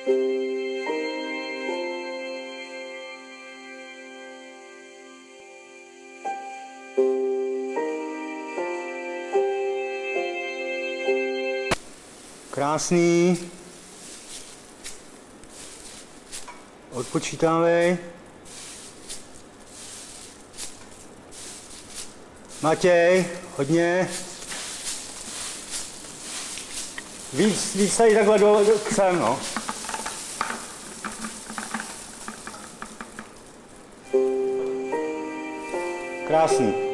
Krásný. Odpočítávej. Matěj, hodně. Víc tady takhle k sem, no. Krásný.